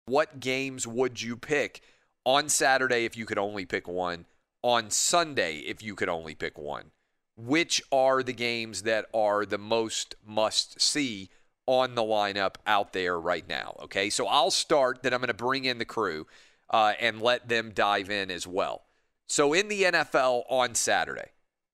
What games would you pick on Saturday if you could only pick one? On Sunday if you could only pick one? Which are the games that are the most must-see on the lineup out there right now? Okay, so I'll start, then I'm going to bring in the crew and let them dive in as well. So in the NFL on Saturday,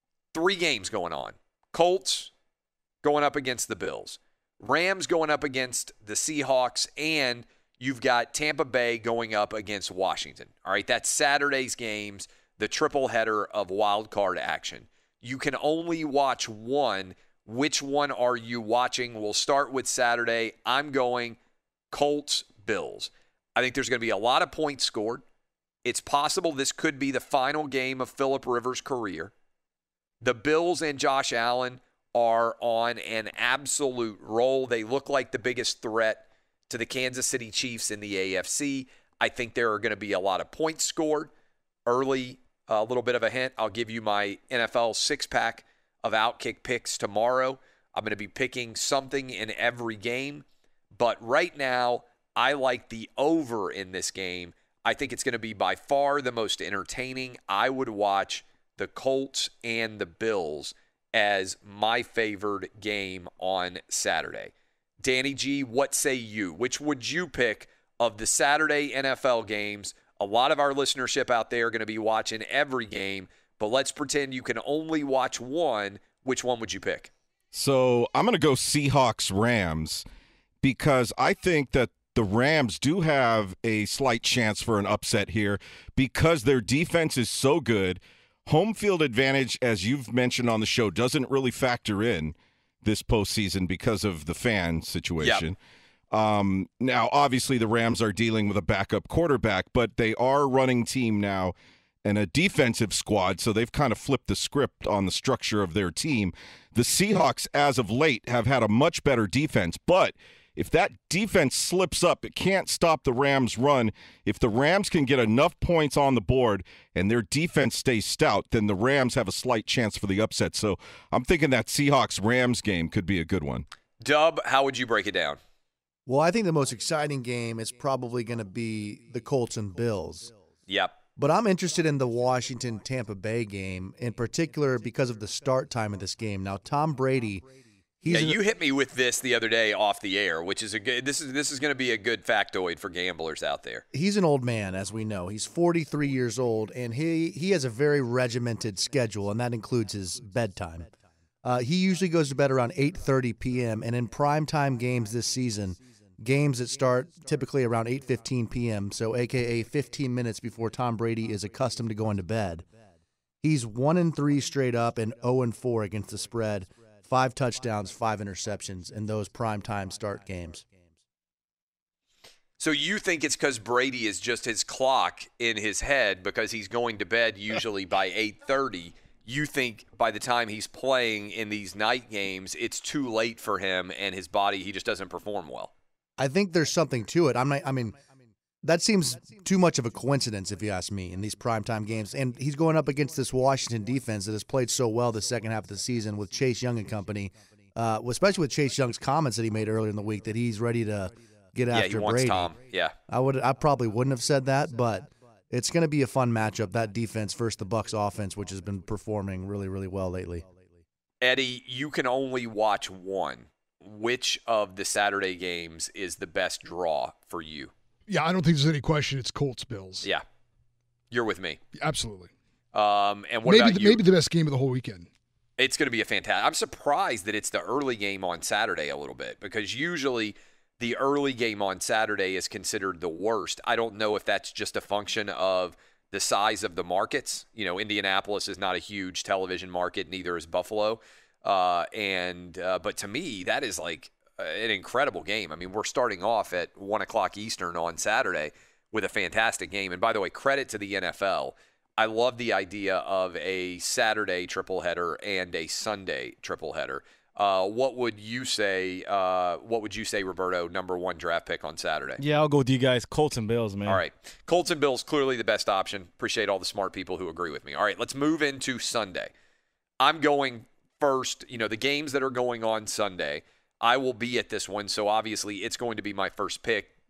3 games going on. Colts going up against the Bills. Rams going up against the Seahawks, and you've got Tampa Bay going up against Washington. All right, that's Saturday's games, the triple header of wild card action. You can only watch one. Which one are you watching? We'll start with Saturday. I'm going Colts, Bills. I think there's going to be a lot of points scored. It's possible this could be the final game of Phillip Rivers' career. The Bills and Josh Allen are on an absolute roll. They look like the biggest threat to the Kansas City Chiefs in the AFC. I think there are going to be a lot of points scored early. A little bit of a hint. I'll give you my NFL 6-pack of Outkick picks tomorrow. I'm going to be picking something in every game. But right now, I like the over in this game. I think it's going to be by far the most entertaining. I would watch the Colts and the Bills as my favored game on Saturday. Danny G, what say you? Which would you pick of the Saturday NFL games? A lot of our listenership out there are going to be watching every game, but let's pretend you can only watch one. Which one would you pick? So I'm going to go Seahawks-Rams because I think that the Rams do have a slight chance for an upset here because their defense is so good. Home field advantage, as you've mentioned on the show, doesn't really factor in this postseason because of the fan situation. Yep. Now, obviously, the Rams are dealing with a backup quarterback, but they are a running team now and a defensive squad, so they've kind of flipped the script on the structure of their team. The Seahawks, as of late, have had a much better defense, but if that defense slips up, it can't stop the Rams' run. If the Rams can get enough points on the board and their defense stays stout, then the Rams have a slight chance for the upset. So I'm thinking that Seahawks-Rams game could be a good one. Dub, how would you break it down? Well, I think the most exciting game is probably going to be the Colts and Bills. Yep. But I'm interested in the Washington-Tampa Bay game, in particular because of the start time of this game. Now, Tom Brady... you hit me with this the other day off the air, which is a good. This is going to be a good factoid for gamblers out there. He's an old man, as we know. He's 43 years old, and he has a very regimented schedule, and that includes his bedtime. He usually goes to bed around 8:30 p.m., and in primetime games this season, games that start typically around 8:15 p.m., so a.k.a. 15 minutes before Tom Brady is accustomed to going to bed, he's 1-3 straight up and 0-4 against the spread. 5 touchdowns, 5 interceptions in those primetime start games. So you think it's because Brady is just his clock in his head because he's going to bed usually by 8:30. You think by the time he's playing in these night games, it's too late for him and his body, he just doesn't perform well. I think there's something to it. That seems too much of a coincidence, if you ask me, in these primetime games. And he's going up against this Washington defense that has played so well the second half of the season with Chase Young and company, especially with Chase Young's comments that he made earlier in the week that he's ready to get after Brady. Yeah, he wants Tom. Yeah. I probably wouldn't have said that, but it's going to be a fun matchup, that defense versus the Bucs offense, which has been performing really, really well lately. Eddie, you can only watch one. Which of the Saturday games is the best draw for you? Yeah, I don't think there's any question. It's Colts-Bills. Yeah. You're with me. Absolutely. And what about you? Maybe the best game of the whole weekend. It's going to be a fantastic. I'm surprised that it's the early game on Saturday a little bit because usually the early game on Saturday is considered the worst. I don't know if that's just a function of the size of the markets. You know, Indianapolis is not a huge television market, neither is Buffalo. But to me, that is like an incredible game. I mean, we're starting off at 1 o'clock Eastern on Saturday with a fantastic game. And by the way, credit to the NFL. I love the idea of a Saturday triple header and a Sunday triple header. What would you say, Roberto, number 1 draft pick on Saturday? Yeah, I'll go with you guys. Colts and Bills, man. All right. Colts and Bills, clearly the best option. Appreciate all the smart people who agree with me. All right, let's move into Sunday. I'm going first, the games that are going on Sunday. I will be at this one, so obviously it's going to be my first pick.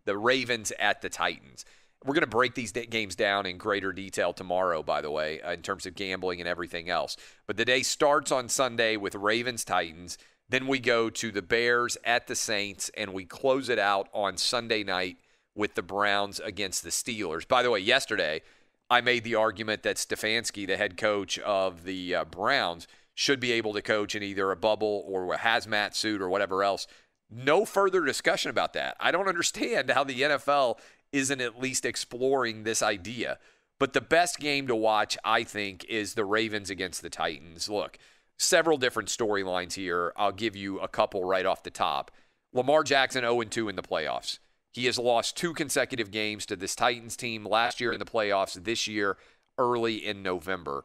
the Ravens at the Titans. We're going to break these games down in greater detail tomorrow, by the way, in terms of gambling and everything else. But the day starts on Sunday with Ravens-Titans. Then we go to the Bears at the Saints, and we close it out on Sunday night with the Browns against the Steelers. By the way, yesterday I made the argument that Stefanski, the head coach of the Browns, should be able to coach in either a bubble or a hazmat suit or whatever else. No further discussion about that. I don't understand how the NFL isn't at least exploring this idea. But the best game to watch, I think, is the Ravens against the Titans. Look, several different storylines here. I'll give you a couple right off the top. Lamar Jackson 0-2 in the playoffs. He has lost 2 consecutive games to this Titans team last year in the playoffs, this year early in November.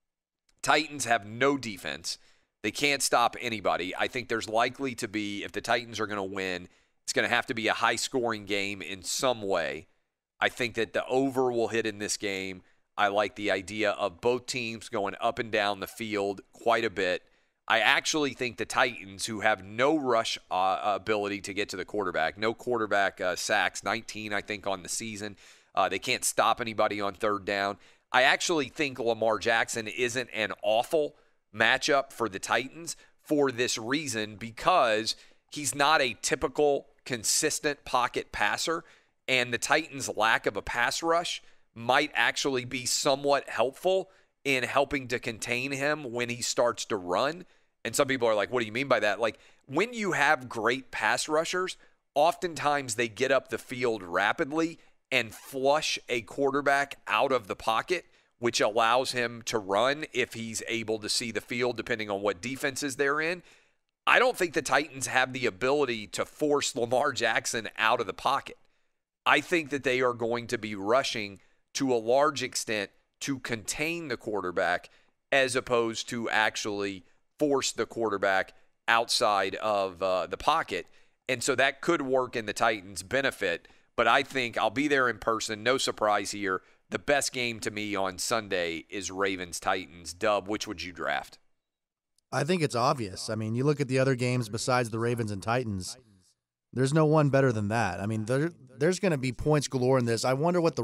Titans have no defense. They can't stop anybody. I think there's likely to be, if the Titans are going to win, it's going to have to be a high-scoring game in some way. I think that the over will hit in this game. I like the idea of both teams going up and down the field quite a bit. I actually think the Titans, who have no rush ability to get to the quarterback, no quarterback sacks, 19, I think, on the season. They can't stop anybody on third down. I actually think Lamar Jackson isn't an awful matchup for the Titans for this reason, because he's not a typical consistent pocket passer, and the Titans' lack of a pass rush might actually be somewhat helpful in helping to contain him when he starts to run. And some people are like, what do you mean by that? Like, when you have great pass rushers, oftentimes they get up the field rapidly and flush a quarterback out of the pocket, which allows him to run if he's able to see the field, depending on what defenses they're in. I don't think the Titans have the ability to force Lamar Jackson out of the pocket. I think that they are going to be rushing to a large extent to contain the quarterback as opposed to actually force the quarterback outside of the pocket. And so that could work in the Titans' benefit. But I think I'll be there in person. No surprise here. The best game to me on Sunday is Ravens-Titans. Dub, which would you draft? I think it's obvious. I mean, you look at the other games besides the Ravens and Titans, there's no one better than that. I mean, there's going to be points galore in this. I wonder what the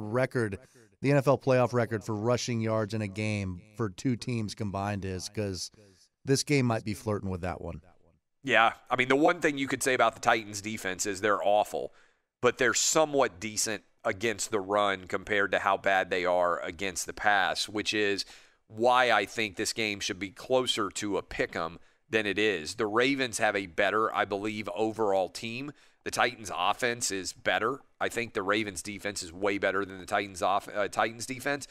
NFL playoff record for rushing yards in a game for 2 teams combined is, because this game might be flirting with that one. Yeah, I mean, the one thing you could say about the Titans' defense is they're awful, but they're somewhat decent against the run compared to how bad they are against the pass, which is why I think this game should be closer to a pick'em than it is. The Ravens have a better, I believe, overall team. The Titans' offense is better. I think the Ravens' defense is way better than the Titans' defense.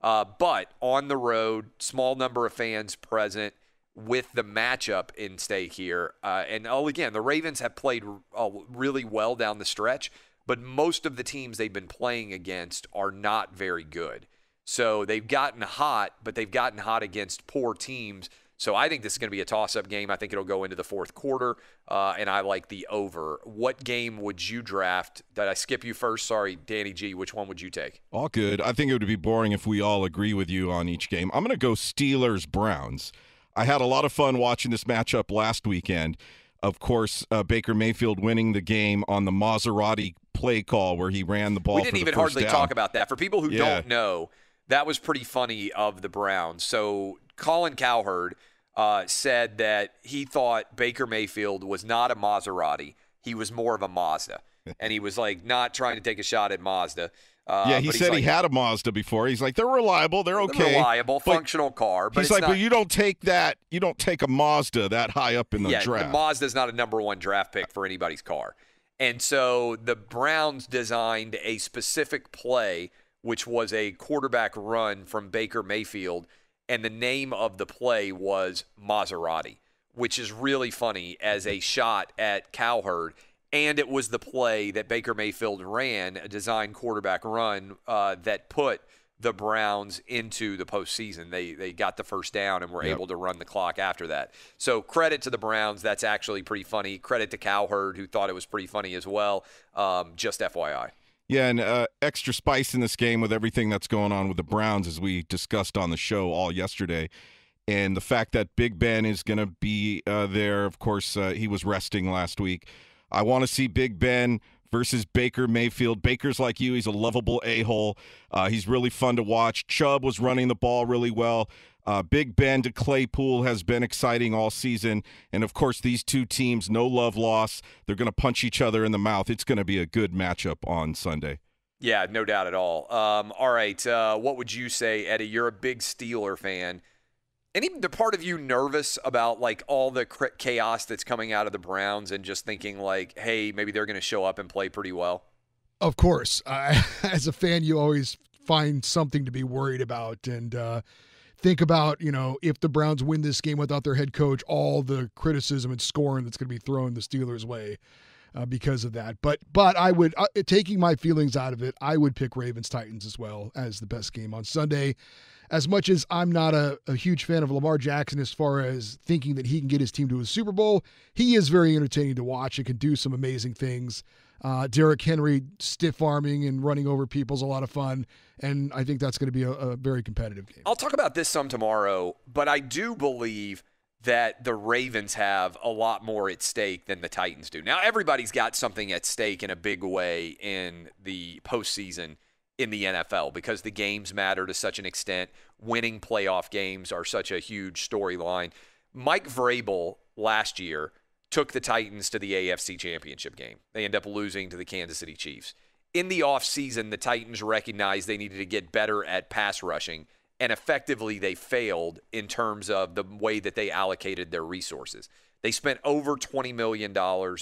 But on the road, small number of fans present with the matchup in stake here. And again, the Ravens have played really well down the stretch, but most of the teams they've been playing against are not very good. So they've gotten hot, but they've gotten hot against poor teams. So I think this is going to be a toss-up game. I think it'll go into the fourth quarter, and I like the over. What game would you draft? Did I skip you first? Sorry, Danny G. Which one would you take? All good. I think it would be boring if we all agree with you on each game. I'm going to go Steelers-Browns. I had a lot of fun watching this matchup last weekend. Of course, Baker Mayfield winning the game on the Maserati play call where he ran the ball. We didn't even hardly talk about that. For people who don't know, that was pretty funny of the Browns. So Colin Cowherd said that he thought Baker Mayfield was not a Maserati. He was more of a Mazda. And he was like not trying to take a shot at Mazda. He said he had a Mazda before. He's like, they're reliable. They're okay. Reliable, functional car. But he's like, but you don't take that. You don't take a Mazda that high up in the draft. Yeah, Mazda's not a number 1 draft pick for anybody's car. And so the Browns designed a specific play, which was a quarterback run from Baker Mayfield, and the name of the play was Maserati, which is really funny as a shot at Cowherd. And it was the play that Baker Mayfield ran, a design quarterback run that put the Browns into the postseason. They got the first down and were able to run the clock after that. So credit to the Browns. That's actually pretty funny. Credit to Cowherd, who thought it was pretty funny as well. Just FYI. Yeah, and extra spice in this game with everything that's going on with the Browns, as we discussed on the show all yesterday. And the fact that Big Ben is going to be there, of course, he was resting last week. I want to see Big Ben versus Baker Mayfield. Baker's like you. He's a lovable a-hole. He's really fun to watch. Chubb was running the ball really well. Big Ben to Claypool has been exciting all season. And, of course, these two teams, no love lost. They're going to punch each other in the mouth. It's going to be a good matchup on Sunday. Yeah, no doubt at all. All right, what would you say, Eddie? You're a big Steeler fan. Any the part of you nervous about like all the chaos that's coming out of the Browns and just thinking like, hey, maybe they're going to show up and play pretty well? Of course. As a fan, you always find something to be worried about and think about, if the Browns win this game without their head coach, all the criticism and scorn that's going to be thrown the Steelers' way because of that. But I would, taking my feelings out of it, I would pick Ravens-Titans as well as the best game on Sunday. As much as I'm not a huge fan of Lamar Jackson as far as thinking that he can get his team to a Super Bowl, he is very entertaining to watch and can do some amazing things. Derrick Henry stiff-arming and running over people is a lot of fun, and I think that's going to be a very competitive game. I'll talk about this some tomorrow, but I do believe that the Ravens have a lot more at stake than the Titans do. Now, everybody's got something at stake in a big way in the postseason in the NFL because the games matter to such an extent. Winning playoff games are such a huge storyline. Mike Vrabel last year took the Titans to the AFC Championship game. They end up losing to the Kansas City Chiefs. In the offseason, the Titans recognized they needed to get better at pass rushing, and effectively they failed in terms of the way that they allocated their resources. They spent over $20 million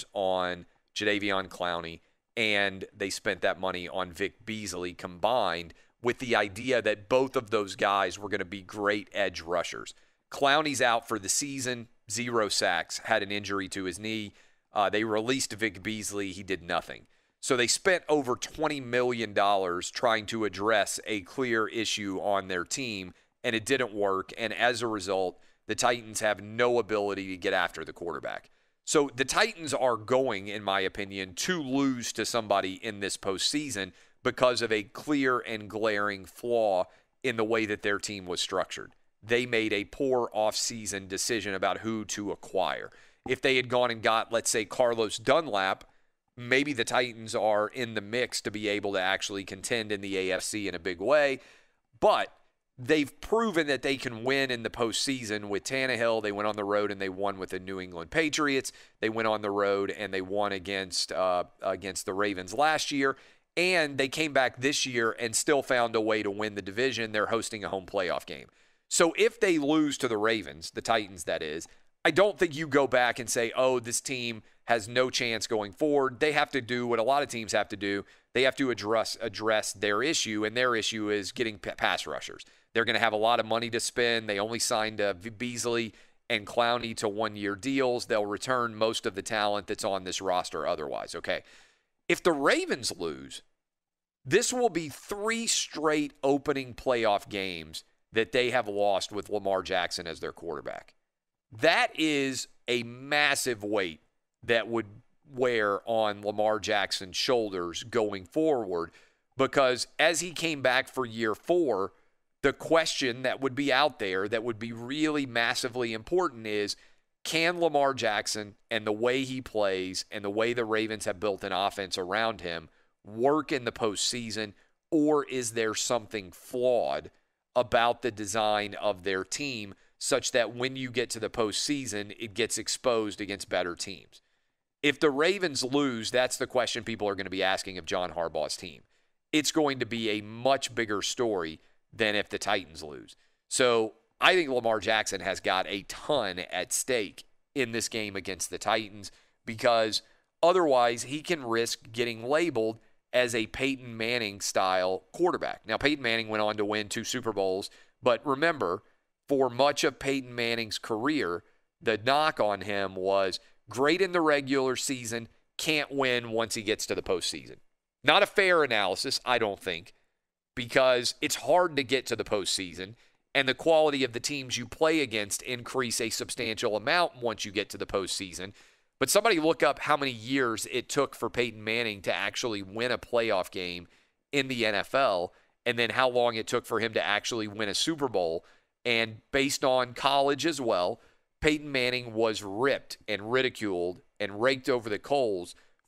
on Jadeveon Clowney, and they spent that money on Vic Beasley combined with the idea that both of those guys were going to be great edge rushers. Clowney's out for the season, 0 sacks, had an injury to his knee. They released Vic Beasley. He did nothing. So they spent over $20 million trying to address a clear issue on their team, and it didn't work. And as a result, the Titans have no ability to get after the quarterback. So the Titans are going, in my opinion, to lose to somebody in this postseason because of a clear and glaring flaw in the way that their team was structured. They made a poor offseason decision about who to acquire. If they had gone and got, let's say, Carlos Dunlap, maybe the Titans are in the mix to be able to actually contend in the AFC in a big way. But they've proven that they can win in the postseason with Tannehill. They went on the road and they won with the New England Patriots. They went on the road and they won against the Ravens last year. And they came back this year and still found a way to win the division. They're hosting a home playoff game. So if they lose to the Ravens, the Titans that is, I don't think you go back and say, oh, this team has no chance going forward. They have to do what a lot of teams have to do. They have to address their issue, and their issue is getting pass rushers. They're going to have a lot of money to spend. They only signed Beasley and Clowney to one-year deals. They'll return most of the talent that's on this roster otherwise. Okay. If the Ravens lose, this will be 3 straight opening playoff games that they have lost with Lamar Jackson as their quarterback. That is a massive weight that would wear on Lamar Jackson's shoulders going forward, because as he came back for year 4, the question that would be out there that would be really massively important is, can Lamar Jackson and the way he plays and the way the Ravens have built an offense around him work in the postseason, or is there something flawed about the design of their team such that when you get to the postseason, it gets exposed against better teams? If the Ravens lose, that's the question people are going to be asking of John Harbaugh's team. It's going to be a much bigger story than if the Titans lose. So I think Lamar Jackson has got a ton at stake in this game against the Titans, because otherwise he can risk getting labeled as a Peyton Manning-style quarterback. Now, Peyton Manning went on to win 2 Super Bowls, but remember, for much of Peyton Manning's career, the knock on him was great in the regular season, can't win once he gets to the postseason. Not a fair analysis, I don't think, because it's hard to get to the postseason, and the quality of the teams you play against increase a substantial amount once you get to the postseason. But somebody look up how many years it took for Peyton Manning to actually win a playoff game in the NFL, and then how long it took for him to actually win a Super Bowl. And based on college as well, Peyton Manning was ripped and ridiculed and raked over the coals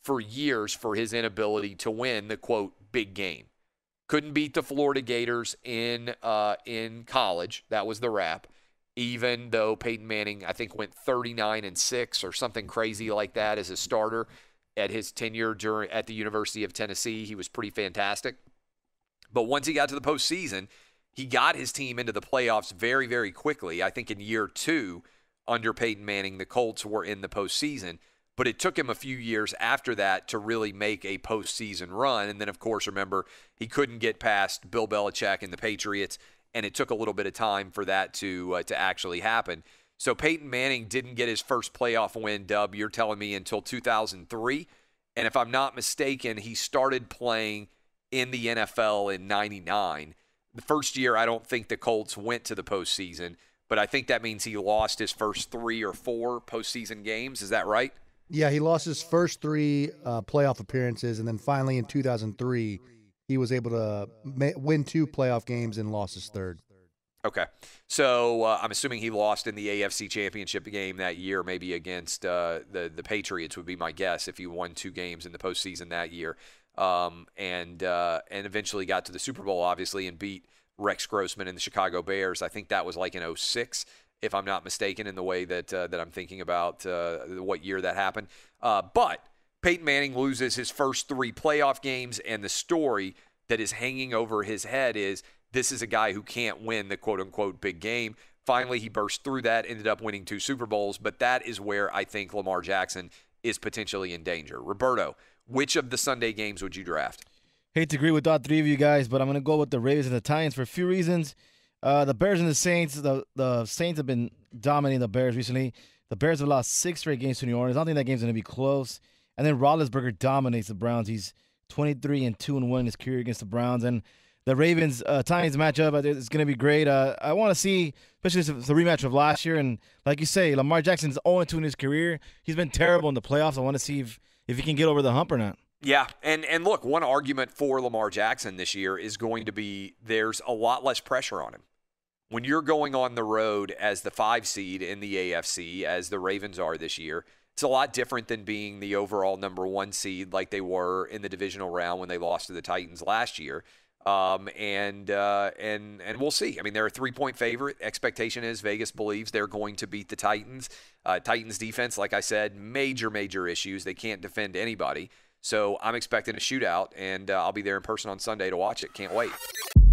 for years for his inability to win the, quote, big game. Couldn't beat the Florida Gators in college. That was the rap. Even though Peyton Manning, I think, went 39-6 or something crazy like that as a starter at his tenure at the University of Tennessee. He was pretty fantastic. But once he got to the postseason, he got his team into the playoffs very, very quickly. I think in year 2 under Peyton Manning, the Colts were in the postseason. But it took him a few years after that to really make a postseason run. And then, of course, remember, he couldn't get past Bill Belichick and the Patriots, and it took a little bit of time for that to actually happen. So Peyton Manning didn't get his first playoff win, Dub, you're telling me, until 2003. And if I'm not mistaken, he started playing in the NFL in 99. The first year, I don't think the Colts went to the postseason, but I think that means he lost his first 3 or 4 postseason games. Is that right? Yeah, he lost his first 3 playoff appearances, and then finally in 2003, he was able to win 2 playoff games and lost his third. Okay. So I'm assuming he lost in the AFC Championship game that year, maybe against the Patriots would be my guess if he won 2 games in the postseason that year, and eventually got to the Super Bowl, obviously, and beat Rex Grossman and the Chicago Bears. I think that was like in 2006. If I'm not mistaken, in the way that I'm thinking about what year that happened. But Peyton Manning loses his first 3 playoff games, and the story that is hanging over his head is this is a guy who can't win the quote-unquote big game. Finally, he burst through that, ended up winning 2 Super Bowls, but that is where I think Lamar Jackson is potentially in danger. Roberto, which of the Sunday games would you draft? Hate to agree with all 3 of you guys, but I'm going to go with the Ravens and the Titans for a few reasons. The Bears and the Saints, the Saints have been dominating the Bears recently. The Bears have lost 6 straight games to New Orleans. I don't think that game's going to be close. And then Roethlisberger dominates the Browns. He's 23-2-1 in his career against the Browns. And the Ravens Titans matchup is going to be great. I want to see, especially the rematch of last year. And like you say, Lamar Jackson's 0-2 in his career. He's been terrible in the playoffs. I want to see if he can get over the hump or not. Yeah, and look, one argument for Lamar Jackson this year is going to be there's a lot less pressure on him. When you're going on the road as the 5 seed in the AFC, as the Ravens are this year, it's a lot different than being the overall number 1 seed like they were in the divisional round when they lost to the Titans last year. And we'll see. I mean, they're a 3-point favorite. Expectation is Vegas believes they're going to beat the Titans. Titans defense, like I said, major issues. They can't defend anybody. So I'm expecting a shootout, and I'll be there in person on Sunday to watch it. Can't wait.